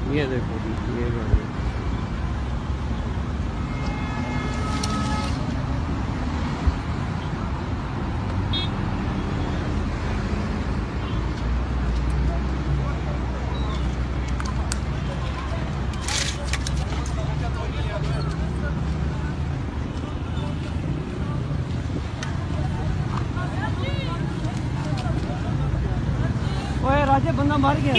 ये देखो ये गाड़ी राजे बंदा मार गया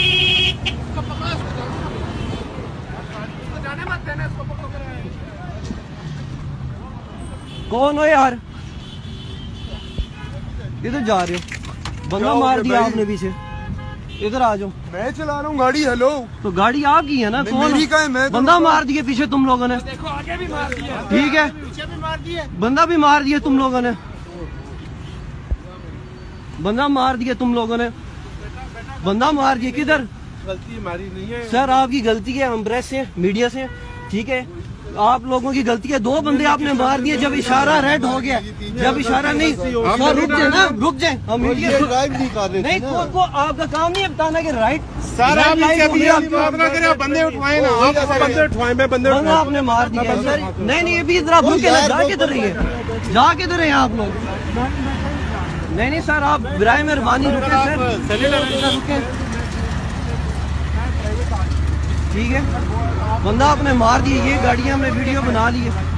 कौन हो यार? इधर जा रहे हो? बंदा मार दिया आपने पीछे। इधर आ जाओ। मैं चला रहा हूँ गाड़ी। हेलो तो गाड़ी आपकी है ना? कौन मेरी का है? मैं बंदा मार दिए पीछे तुम लोगों ने। देखो आगे भी मार दिया। ठीक है पीछे भी मार दिए। बंदा भी मार दिए तुम लोगों ने। बंदा मार दिया तुम लोगों ने। बंदा मार दिया। किधर? गलती हमारी नहीं है सर, आपकी गलती है। हम प्रेस से मीडिया से ठीक है, आप लोगों की गलती है। 2 बंदे आपने मार दिए जब इशारा रेड हो गया। जब इशारा नहीं सर रुक जाए ना, रुक जाए। हम मीडिया ड्राइव नहीं कर रहे नहीं को आपका काम नहीं है बताना कि राइट सर। आप बंदे उठवाए ना, आप बंदे उठवाए। मैं बंदे आपने मार दिया सर। नहीं अभी इधर आप रुके ना, जा किधर रही है? जा किधर है आप लोग? नहीं सर, आप बराए मेहरबानी रुके सर, रुके ठीक है। बंदा आपने मार दिया। ये गाड़ियां हमने वीडियो बना ली है।